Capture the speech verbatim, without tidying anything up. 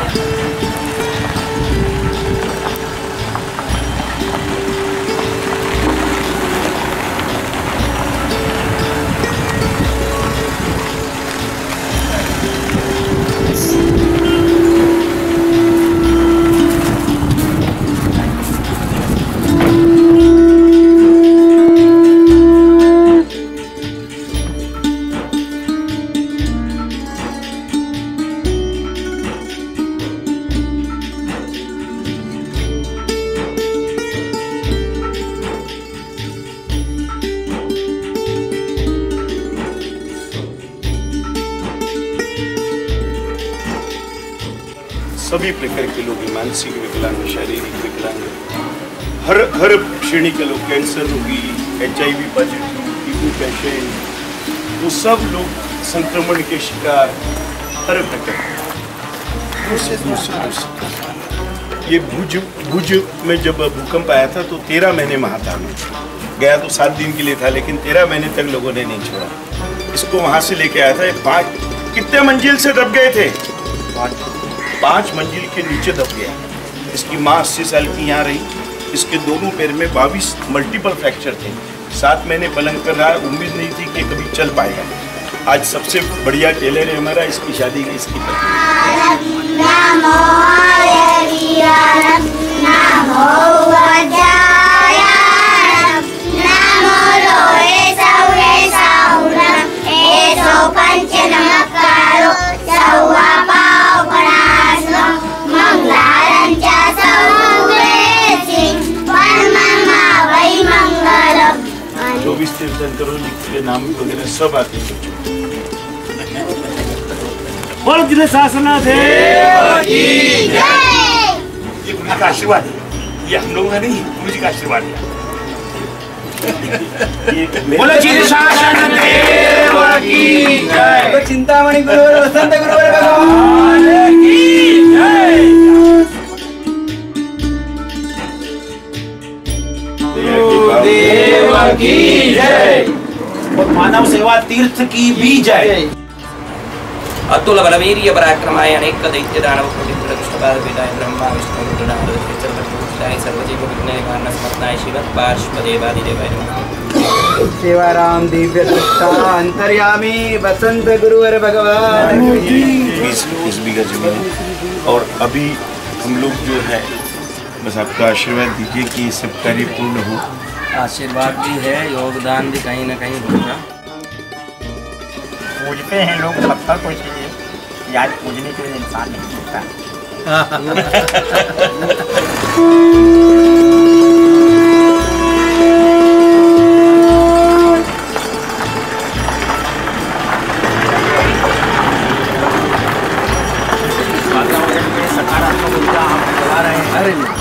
सभी प्रकार के लोग, मानसिक विकलांग, शारीरिक विकलांग, हर हर श्रेणी के लोग, कैंसर रोगी, H I V positive, TB patient, वो सब लोग संक्रमण के शिकार हर प्रकार। ये भुज भुज में जब भूकंप आया था तो तेरह महीने वहाँ था। मैं गया तो सात दिन के लिए था, लेकिन तेरह महीने तक लोगों ने नहीं छोड़ा। इसको वहाँ से लेके आया था। पाँच कितने मंजिल से दब गए थे? पाँच मंजिल के नीचे दब गया। इसकी माँ अस्सी साल की यहाँ रही। इसके दोनों पैर में बाईस मल्टीपल फ्रैक्चर थे। सात महीने पलंग कर रहा, उम्मीद नहीं थी कि कभी चल पाएगा। आज सबसे बढ़िया टेलर है हमारा। इसकी शादी की इसकी चौबीस तीर्थंकरों के नाम वगैरह सब आते हैं। बोल जिले शासना देव की जय। ये गुरु जी का आशीर्वाद है, ये हम लोगों का नहीं, गुरु जी का आशीर्वाद है। बोलो जिले शासन देव की जय। चिंतामणि गुरुवर वसंत गुरुवर भगवान की जय। देव की जय और मानव सेवा तीर्थ की भी जय। अतुल बलवीर्य पराक्रमाय अनेक दैत्य दानव प्रवित्र दुष्टपाद पिताय ब्रह्मा विष्णु रुद्रनाथ चतुर्भुजाय सर्वजीव विघ्ननिवारणाय स्मरणाय शिव पार्श्वदेवादिदेवाय नमः। सेवाराम दिव्य दृष्टा अंतर्यामी वसंत गुरुवर भगवान की बीस बीघा जमीन है। और अभी हम लोग जो है बस आपका आशीर्वाद दीजिए कि ये सब कार्य पूर्ण हो। आशीर्वाद भी है, योगदान भी कहीं ना कहीं होगा। पूजते हैं लोग पत्थर को, इसलिए याद पूजने के लिए इंसान नहीं पूजता। सकारात्मक ऊर्जा हम चला रहे हैं।